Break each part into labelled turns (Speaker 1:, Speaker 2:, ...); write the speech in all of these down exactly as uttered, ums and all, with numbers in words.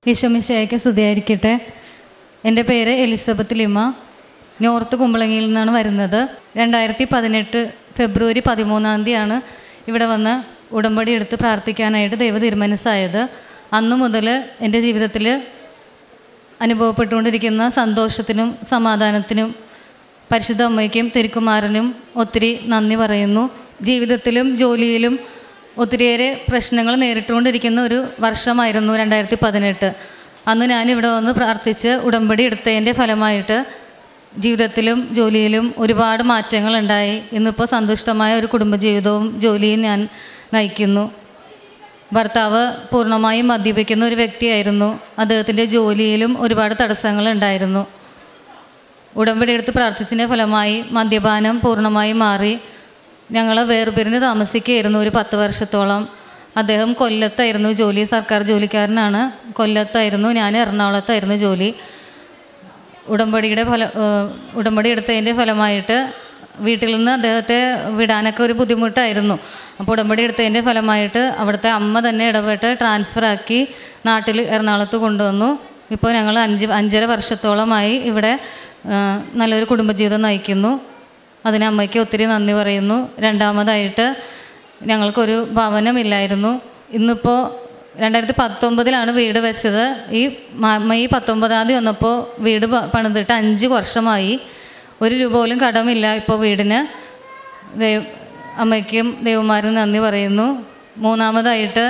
Speaker 1: ഈശോമിശിഹായ്ക്ക് സ്തുതിയായിരിക്കട്ടെ. എൻ്റെ പേര് എലിസബത്ത് ലിമ. നോർത്ത് കുമ്പളങ്ങിയിൽ നിന്നാണ് വരുന്നത്. രണ്ടായിരത്തി പതിനെട്ട് ഫെബ്രുവരി പതിമൂന്നാം തീയതിയാണ് ഇവിടെ വന്ന് ഉടമ്പടി എടുത്ത് പ്രാർത്ഥിക്കാനായിട്ട് ദൈവ തീരുമാനിച്ചായത്. അന്നു മുതൽ എൻ്റെ ജീവിതത്തിൽ അനുഭവപ്പെട്ടുകൊണ്ടിരിക്കുന്ന സന്തോഷത്തിനും സമാധാനത്തിനും പരിശുദ്ധ അമ്മയ്ക്കും തിരുക്കുമാരനും ഒത്തിരി നന്ദി പറയുന്നു. ജീവിതത്തിലും ജോലിയിലും ഒത്തിരിയേറെ പ്രശ്നങ്ങൾ നേരിട്ടുകൊണ്ടിരിക്കുന്ന ഒരു വർഷമായിരുന്നു രണ്ടായിരത്തി പതിനെട്ട്. അന്ന് ഞാനിവിടെ വന്ന് പ്രാർത്ഥിച്ച് ഉടമ്പടി എടുത്തതിൻ്റെ ഫലമായിട്ട് ജീവിതത്തിലും ജോലിയിലും ഒരുപാട് മാറ്റങ്ങളുണ്ടായി. ഇന്നിപ്പോൾ സന്തുഷ്ടമായ ഒരു കുടുംബജീവിതവും ജോലിയും ഞാൻ നയിക്കുന്നു. ഭർത്താവ് പൂർണ്ണമായും മദ്യപിക്കുന്ന ഒരു വ്യക്തിയായിരുന്നു. അദ്ദേഹത്തിൻ്റെ ജോലിയിലും ഒരുപാട് തടസ്സങ്ങളുണ്ടായിരുന്നു. ഉടമ്പടി എടുത്ത് പ്രാർത്ഥിച്ചതിൻ്റെ ഫലമായി മദ്യപാനം പൂർണ്ണമായും മാറി. ഞങ്ങൾ വേർപിരിഞ്ഞ് താമസിക്കുകയായിരുന്നു ഒരു പത്ത് വർഷത്തോളം. അദ്ദേഹം കൊല്ലത്തായിരുന്നു ജോലി, സർക്കാർ ജോലിക്കാരനാണ്. കൊല്ലത്തായിരുന്നു, ഞാൻ എറണാകുളത്തായിരുന്നു ജോലി. ഉടമ്പടിയുടെ ഫല ഉടമ്പടി എടുത്തതിൻ്റെ ഫലമായിട്ട് വീട്ടിൽ നിന്ന് അദ്ദേഹത്തെ വിടാനൊക്കെ ഒരു ബുദ്ധിമുട്ടായിരുന്നു. അപ്പോൾ ഉടമ്പടി എടുത്തതിൻ്റെ ഫലമായിട്ട് അവിടുത്തെ അമ്മ തന്നെ ഇടപെട്ട് ട്രാൻസ്ഫർ ആക്കി നാട്ടിൽ എറണാകുളത്ത് കൊണ്ടുവന്നു. ഇപ്പോൾ ഞങ്ങൾ അഞ്ച് അഞ്ചര വർഷത്തോളമായി ഇവിടെ നല്ലൊരു കുടുംബജീവിതം നയിക്കുന്നു. അതിന് അമ്മയ്ക്ക് ഒത്തിരി നന്ദി പറയുന്നു. രണ്ടാമതായിട്ട് ഞങ്ങൾക്കൊരു ഭവനമില്ലായിരുന്നു. ഇന്നിപ്പോൾ രണ്ടായിരത്തി പത്തൊമ്പതിലാണ് വീട് വെച്ചത്. ഈ മെയ് പത്തൊമ്പതാം തീയതി വന്നപ്പോൾ വീട് പണിതിട്ട് അഞ്ച് വർഷമായി. ഒരു രൂപ പോലും കടമില്ല ഇപ്പോൾ വീടിന്. ദൈവ അമ്മയ്ക്കും ദൈവമാരും നന്ദി പറയുന്നു. മൂന്നാമതായിട്ട്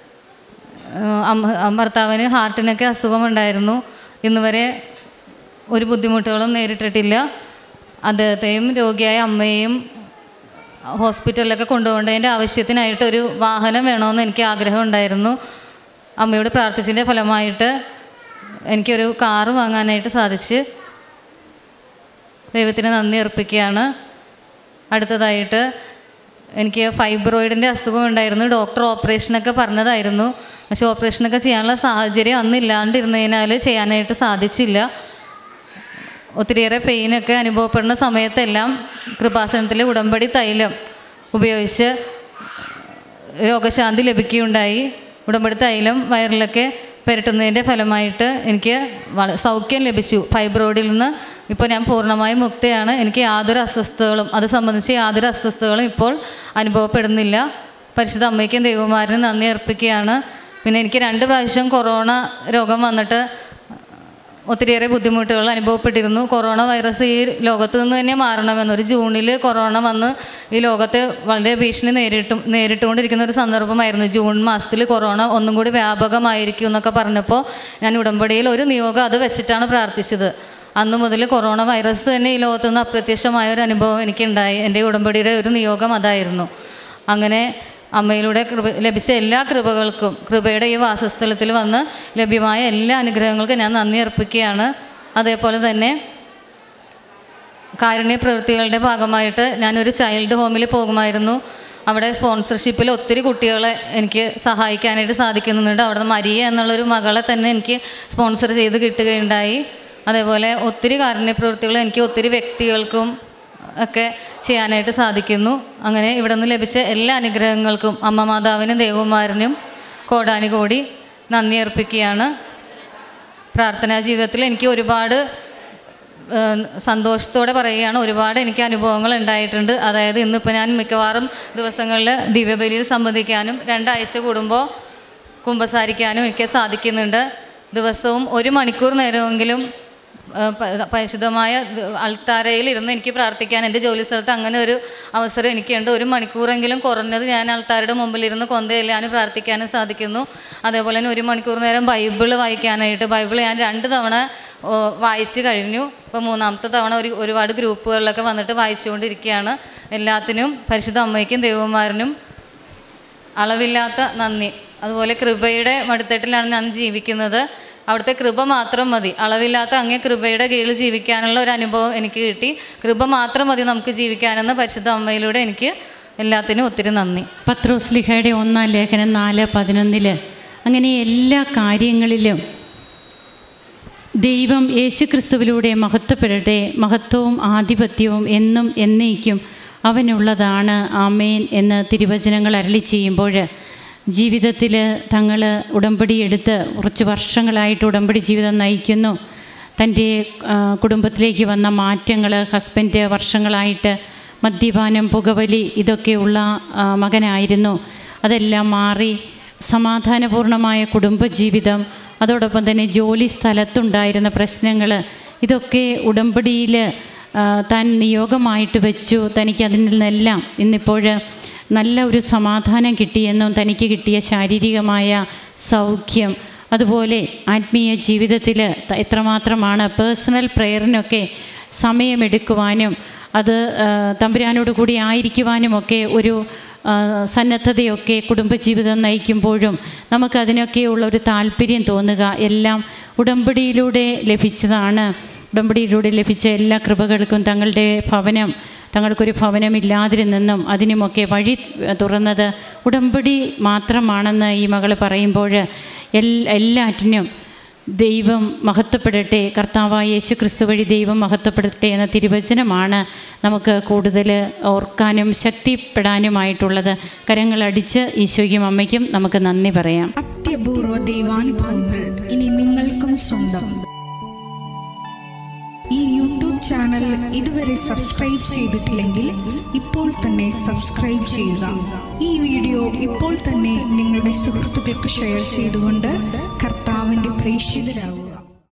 Speaker 1: അമ്മ ഭർത്താവിന് ഹാർട്ടിനൊക്കെ അസുഖമുണ്ടായിരുന്നു. ഇന്ന് വരെ ഒരു ബുദ്ധിമുട്ടുകളും നേരിട്ടിട്ടില്ല. അദ്ദേഹത്തെയും രോഗിയായ അമ്മയെയും ഹോസ്പിറ്റലിലൊക്കെ കൊണ്ടുപോകേണ്ടതിൻ്റെ ആവശ്യത്തിനായിട്ടൊരു വാഹനം വേണമെന്ന് എനിക്ക് ആഗ്രഹം ഉണ്ടായിരുന്നു. അമ്മയോട് പ്രാർത്ഥിച്ചതിൻ്റെ ഫലമായിട്ട് എനിക്കൊരു കാറ് വാങ്ങാനായിട്ട് സാധിച്ച് ദൈവത്തിന് നന്ദി അർപ്പിക്കുകയാണ്. അടുത്തതായിട്ട് എനിക്ക് ഫൈബ്രോയിഡിൻ്റെ അസുഖം ഉണ്ടായിരുന്നു. ഡോക്ടർ ഓപ്പറേഷനൊക്കെ പറഞ്ഞതായിരുന്നു. പക്ഷേ ഓപ്പറേഷനൊക്കെ ചെയ്യാനുള്ള സാഹചര്യം അന്നില്ലാണ്ടിരുന്നതിനാൽ ചെയ്യാനായിട്ട് സാധിച്ചില്ല. ഒത്തിരിയേറെ പെയിനൊക്കെ അനുഭവപ്പെടുന്ന സമയത്തെല്ലാം കൃപാസനത്തിലെ ഉടമ്പടി തൈലം ഉപയോഗിച്ച് രോഗശാന്തി ലഭിക്കുകയുണ്ടായി. ഉടമ്പടി തൈലം വയറിലൊക്കെ പുരട്ടുന്നതിൻ്റെ ഫലമായിട്ട് എനിക്ക് സൗഖ്യം ലഭിച്ചു. ഫൈബ്രോയിഡിൽ നിന്ന് ഇപ്പോൾ ഞാൻ പൂർണ്ണമായും മുക്തയാണ്. എനിക്ക് യാതൊരു അസ്വസ്ഥതകളും അത് സംബന്ധിച്ച് യാതൊരു അസ്വസ്ഥതകളും ഇപ്പോൾ അനുഭവപ്പെടുന്നില്ല. പരിശുദ്ധ അമ്മയ്ക്കും ദൈവമാരനും നന്ദി അർപ്പിക്കുകയാണ്. പിന്നെ എനിക്ക് രണ്ട് പ്രാവശ്യം കൊറോണ രോഗം വന്നിട്ട് ഒത്തിരിയേറെ ബുദ്ധിമുട്ടുകൾ അനുഭവപ്പെട്ടിരുന്നു. കൊറോണ വൈറസ് ഈ ലോകത്ത് നിന്ന് തന്നെ മാറണമെന്ന് ഒരു ജൂണിൽ കൊറോണ വന്ന് ഈ ലോകത്തെ വളരെ ഭീഷണി നേരിട്ടും നേരിട്ടുകൊണ്ടിരിക്കുന്ന ഒരു സന്ദർഭമായിരുന്നു. ജൂൺ മാസത്തിൽ കൊറോണ ഒന്നും കൂടി വ്യാപകമായിരിക്കും എന്നൊക്കെ പറഞ്ഞപ്പോൾ ഞാൻ ഉടമ്പടിയിൽ ഒരു നിയോഗം അത് വെച്ചിട്ടാണ് പ്രാർത്ഥിച്ചത്. അന്നു മുതൽ കൊറോണ വൈറസ് തന്നെ ഈ ലോകത്തു നിന്ന് അപ്രത്യക്ഷമായ ഒരു അനുഭവം എനിക്കുണ്ടായി. എൻ്റെ ഉടമ്പടിയുടെ ഒരു നിയോഗം അതായിരുന്നു. അങ്ങനെ അമ്മയിലൂടെ കൃപ ലഭിച്ച എല്ലാ കൃപകൾക്കും കൃപയുടെ ഈ വാസസ്ഥലത്തിൽ വന്ന് ലഭ്യമായ എല്ലാ അനുഗ്രഹങ്ങൾക്കും ഞാൻ നന്ദി അർപ്പിക്കുകയാണ്. അതേപോലെ തന്നെ കാരുണ്യ പ്രവൃത്തികളുടെ ഭാഗമായിട്ട് ഞാനൊരു ചൈൽഡ് ഹോമിൽ പോകുമായിരുന്നു. അവിടെ സ്പോൺസർഷിപ്പിൽ ഒത്തിരി കുട്ടികളെ എനിക്ക് സഹായിക്കാനായിട്ട് സാധിക്കുന്നുണ്ട്. അവിടെ മരിയ എന്നുള്ളൊരു മകളെ തന്നെ എനിക്ക് സ്പോൺസർ ചെയ്ത് കിട്ടുകയുണ്ടായി. അതേപോലെ ഒത്തിരി കാരുണ്യ പ്രവൃത്തികൾ എനിക്ക് ഒത്തിരി വ്യക്തികൾക്കും ഒക്കെ ചെയ്യാനായിട്ട് സാധിക്കുന്നു. അങ്ങനെ ഇവിടെ നിന്ന് ലഭിച്ച എല്ലാ അനുഗ്രഹങ്ങൾക്കും അമ്മ മാതാവിനും ദൈവകുമാരനും കോടാനുകോടി നന്ദി അർപ്പിക്കുകയാണ്. പ്രാർത്ഥനാ ജീവിതത്തിൽ എനിക്ക് ഒരുപാട് സന്തോഷത്തോടെ പറയുകയാണ്, ഒരുപാട് എനിക്ക് അനുഭവങ്ങൾ ഉണ്ടായിട്ടുണ്ട്. അതായത് ഇന്നിപ്പോൾ ഞാൻ മിക്കവാറും ദിവസങ്ങളിൽ ദിവ്യബലിയിൽ സംബന്ധിക്കാനും രണ്ടാഴ്ച കൂടുമ്പോൾ കുമ്പസാരിക്കാനും എനിക്ക് സാധിക്കുന്നുണ്ട്. ദിവസവും ഒരു മണിക്കൂർ നേരമെങ്കിലും പരിശുദ്ധമായ അൾത്താരയിൽ ഇരുന്ന് എനിക്ക് പ്രാർത്ഥിക്കാൻ എൻ്റെ ജോലി സ്ഥലത്ത് അങ്ങനെ ഒരു അവസരം എനിക്കുണ്ട്. ഒരു മണിക്കൂറെങ്കിലും കുറഞ്ഞത് ഞാൻ അൾത്താരയുടെ മുമ്പിലിരുന്ന് കൊന്തയില്ലാനും പ്രാർത്ഥിക്കാനും സാധിക്കുന്നു. അതേപോലെ തന്നെ ഒരു മണിക്കൂർ നേരം ബൈബിള് വായിക്കാനായിട്ട് ബൈബിൾ ഞാൻ രണ്ട് തവണ വായിച്ച് കഴിഞ്ഞു. ഇപ്പോൾ മൂന്നാമത്തെ തവണ ഒരു ഒരുപാട് ഗ്രൂപ്പുകളിലൊക്കെ വന്നിട്ട് വായിച്ചുകൊണ്ടിരിക്കുകയാണ്. എല്ലാത്തിനും പരിശുദ്ധ അമ്മയ്ക്കും ദൈവകുമാരനും അളവില്ലാത്ത നന്ദി. അതുപോലെ കൃപയുടെ മടിത്തട്ടിലാണ് ഞാൻ ജീവിക്കുന്നത്. അവിടുത്തെ കൃപ മാത്രം മതി. അളവില്ലാത്ത അങ്ങേ കൃപയുടെ കീഴിൽ ജീവിക്കാനുള്ള ഒരു അനുഭവം എനിക്ക് കിട്ടി. കൃപ മാത്രം മതി നമുക്ക് ജീവിക്കാനെന്ന് പരിശുദ്ധ അമ്മയിലൂടെ എനിക്ക് എല്ലാത്തിനും ഒത്തിരി നന്ദി.
Speaker 2: പത്രോസ്ലിഹയുടെ ഒന്നാം ലേഖനം നാല് പതിനൊന്നിൽ അങ്ങനെ എല്ലാ കാര്യങ്ങളിലും ദൈവം യേശുക്രിസ്തുവിലൂടെ മഹത്വപ്പെടട്ടെ. മഹത്വവും ആധിപത്യവും എന്നും എന്നേക്കും അവനുള്ളതാണ്. ആമേൻ എന്ന് തിരുവചനങ്ങൾ അരുളി ചെയ്യുമ്പോൾ ജീവിതത്തിൽ തങ്ങൾ ഉടമ്പടി എടുത്ത് കുറച്ച് വർഷങ്ങളായിട്ട് ഉടമ്പടി ജീവിതം നയിക്കുന്നു. തൻ്റെ കുടുംബത്തിലേക്ക് വന്ന മാറ്റങ്ങൾ, ഹസ്ബൻഡ് വർഷങ്ങളായിട്ട് മദ്യപാനം, പുകവലി ഇതൊക്കെയുള്ള മകനായിരുന്നു. അതെല്ലാം മാറി സമാധാനപൂർണമായ കുടുംബജീവിതം, അതോടൊപ്പം തന്നെ ജോലി സ്ഥലത്തുണ്ടായിരുന്ന പ്രശ്നങ്ങൾ, ഇതൊക്കെ ഉടമ്പടിയിൽ താൻ നിയോഗമായിട്ട് വെച്ചു. തനിക്ക് അതിൽ നിന്നെല്ലാം ഇന്നിപ്പോൾ നല്ല ഒരു സമാധാനം കിട്ടിയെന്നും തനിക്ക് കിട്ടിയ ശാരീരികമായ സൗഖ്യം, അതുപോലെ ആത്മീയ ജീവിതത്തിൽ എത്രമാത്രമാണ് പേഴ്സണൽ പ്രെയറിനൊക്കെ സമയമെടുക്കുവാനും അത് തമ്പുരാനോട് കൂടി ആയിരിക്കുവാനുമൊക്കെ ഒരു സന്നദ്ധതയൊക്കെ കുടുംബജീവിതം നയിക്കുമ്പോഴും നമുക്കതിനൊക്കെയുള്ള ഒരു താല്പര്യം തോന്നുക എല്ലാം ഉടമ്പടിയിലൂടെ ലഭിച്ചതാണ്. ഉടമ്പടിയിലൂടെ ലഭിച്ച എല്ലാ കൃപകൾക്കും തങ്ങളുടെ ഭവനം, തങ്ങൾക്കൊരു ഭവനമില്ലാതിരുന്നെന്നും അതിനുമൊക്കെ വഴി തുറന്നത് ഉടമ്പടി മാത്രമാണെന്ന് ഈ മകൾ പറയുമ്പോൾ എല്ലാറ്റിനും ദൈവം മഹത്വപ്പെടട്ടെ, കർത്താവായ യേശു ക്രിസ്തു വഴി ദൈവം മഹത്വപ്പെടട്ടെ എന്ന തിരുവചനമാണ് നമുക്ക് കൂടുതൽ ഓർക്കാനും ശക്തിപ്പെടാനുമായിട്ടുള്ളത്. കരങ്ങളടിച്ച് ഈശോയ്ക്കും അമ്മയ്ക്കും നമുക്ക് നന്ദി പറയാം.
Speaker 3: അത്യപൂർവ ദൈവാനുഭവങ്ങൾ ഇനി നിങ്ങൾക്കും സ്വന്തം. ഈ യൂട്യൂബ് ചാനൽ ഇതുവരെ സബ്സ്ക്രൈബ് ചെയ്തിട്ടില്ലെങ്കിൽ ഇപ്പോൾ തന്നെ സബ്സ്ക്രൈബ് ചെയ്യുക. ഈ വീഡിയോ ഇപ്പോൾ തന്നെ നിങ്ങളുടെ സുഹൃത്തുക്കൾക്ക് ഷെയർ ചെയ്തുകൊണ്ട് കർത്താവിൻ്റെ പ്രേക്ഷിതരാകുക.